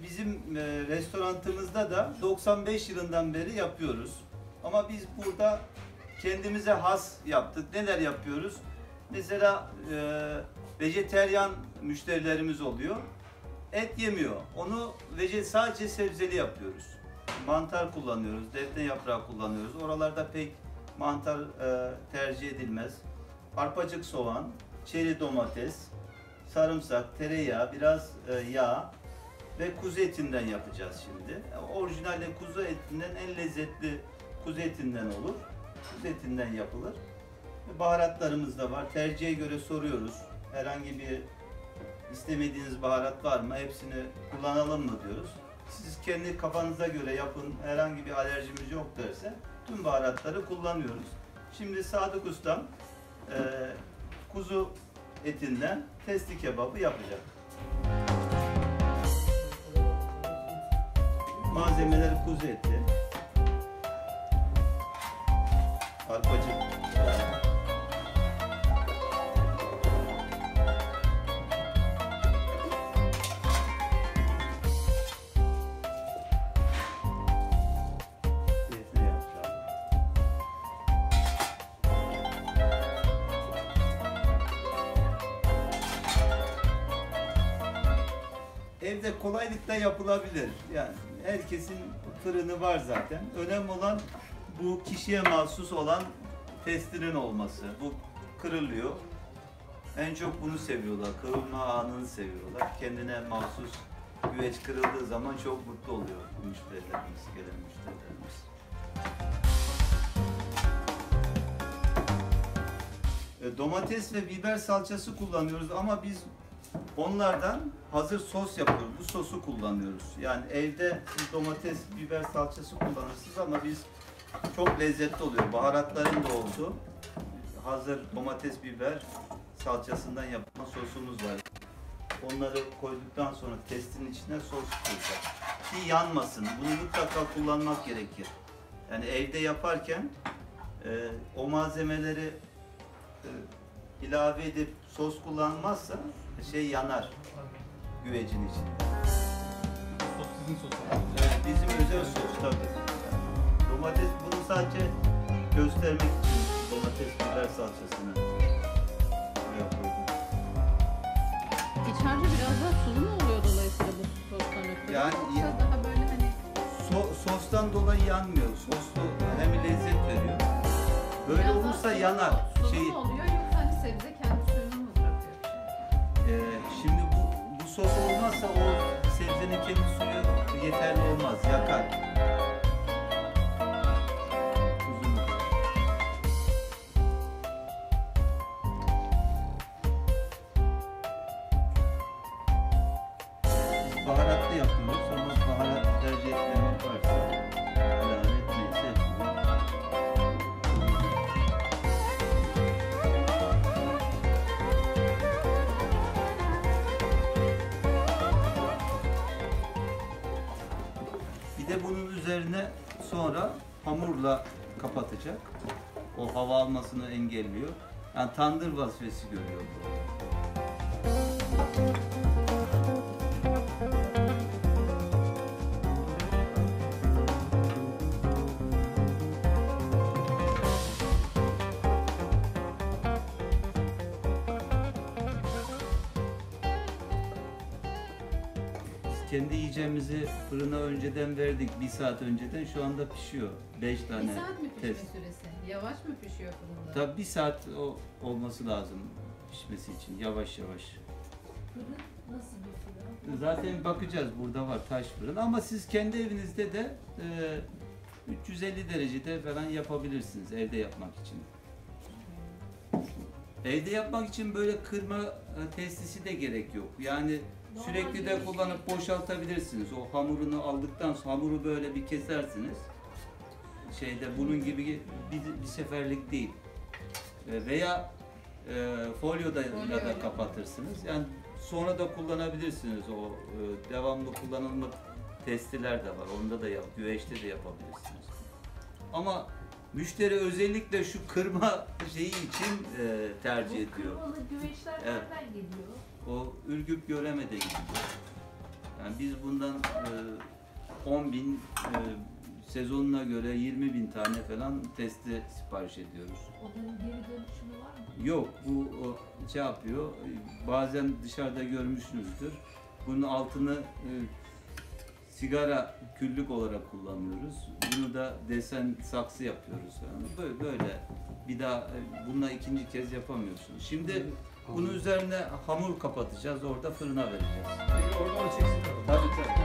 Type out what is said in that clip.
Bizim restoranımızda da 95 yılından beri yapıyoruz. Ama biz burada kendimize has yaptık. Neler yapıyoruz? Mesela vejeteryan müşterilerimiz oluyor. Et yemiyor. Onu sadece sebzeli yapıyoruz. Mantar kullanıyoruz, defne yaprağı kullanıyoruz. Oralarda pek mantar tercih edilmez. Arpacık soğan, çeri domates, sarımsak, tereyağı, biraz yağ ve kuzu etinden yapacağız şimdi. Orijinalde kuzu etinden en lezzetli kuzu etinden olur. Kuzu etinden yapılır. Baharatlarımız da var. Tercihe göre soruyoruz. Herhangi bir istemediğiniz baharat var mı? Hepsini kullanalım mı diyoruz. Siz kendi kafanıza göre yapın. Herhangi bir alerjimiz yok derse tüm baharatları kullanıyoruz. Şimdi Sadık Ustam kuzu etinden testi kebabı yapacak. Malzemeleri kuzu eti, arpacık, defne yaprağı, evde kolaylıkla yapılabilir. Yani herkesin fırını var zaten. Önemli olan bu kişiye mahsus olan testinin olması. Bu kırılıyor. En çok bunu seviyorlar. Kırılma anını seviyorlar. Kendine mahsus güveç kırıldığı zaman çok mutlu oluyor bu müşterilerimiz, gelen müşterilerimiz. Domates ve biber salçası kullanıyoruz ama biz onlardan hazır sos yapıyoruz. Bu sosu kullanıyoruz. Yani evde siz domates, biber salçası kullanırsınız ama biz çok lezzetli oluyor. Baharatların da olduğu hazır domates, biber salçasından yapılan sosumuz var. Onları koyduktan sonra testin içine sos koyacağız. Ki yanmasın. Bunu mutlaka kullanmak gerekir. Yani evde yaparken o malzemeleri ilave edip sos kullanmazsa yanar güvecin içinde. Sos sizin sosunuz. Evet, bizim özel sos tabii. Domates bunu sadece göstermek için domates biber salçasını buraya koydum. İç harcı biraz daha sulu mu oluyor dolayısıyla bu sostan ötürü? Yani Yoksa daha böyle hani sostan dolayı yanmıyor. Soslu hem lezzet veriyor. Böyle biraz olursa daha yanar. Sulu mu oluyor yoksa hani sebze kendi suyunu mu bırakıyor? Şimdi bu sos olmazsa o sebzenin kendi suyu yeterli olmaz, yakar. Tuzunu. Biz baharatlı yapıyoruz ama baharat tercih etmemek varsa ilave etmeyiz hepsini. Bir de bunun üzerine sonra hamurla kapatacak. O hava almasını engelliyor. Yani tandır vazifesi görüyor bu. Kendi yiyeceğimizi fırına önceden verdik. 1 saat önceden şu anda pişiyor. 5 tane Bir saat mi pişme test. süresi? Yavaş mı pişiyor fırında? Tabii 1 saat olması lazım pişmesi için. Yavaş yavaş. Fırın nasıl bir fırın? Zaten bakacağız. Burada var taş fırın. Ama siz kendi evinizde de 350 derecede falan yapabilirsiniz evde yapmak için. Evde yapmak için böyle kırma testisi de gerek yok. Yani sürekli de kullanıp boşaltabilirsiniz. O hamurunu aldıktan sonra hamuru böyle bir kesersiniz. Bunun gibi bir seferlik değil. Veya folyoda da kapatırsınız. Yani sonra da kullanabilirsiniz. O devamlı kullanılmak testiler de var. Onda da güveçte de yapabilirsiniz. Ama müşteri özellikle şu kırma şeyi için tercih ediyor. Kırmalı güveçler nereden geliyor? O Ürgüp Göreme'de gidiyor. Yani biz bundan 10.000 sezonuna göre 20.000 tane falan testi sipariş ediyoruz. Onların geri dönüşümü var mı? Yok, bu şey yapıyor. Bazen dışarıda görmüşsünüzdür. Bunun altını sigara küllük olarak kullanıyoruz. Bunu da desen saksı yapıyoruz. Yani böyle bir daha bununla ikinci kez yapamıyorsunuz. Şimdi bunun üzerine hamur kapatacağız. Orada fırına vereceğiz. Peki oradan çeksin. Tabii tabii.